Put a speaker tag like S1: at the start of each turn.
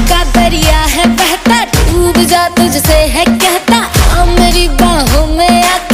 S1: का दरिया है बहता, डूब जा तुझसे है कहता, आ मेरी बाहों में आ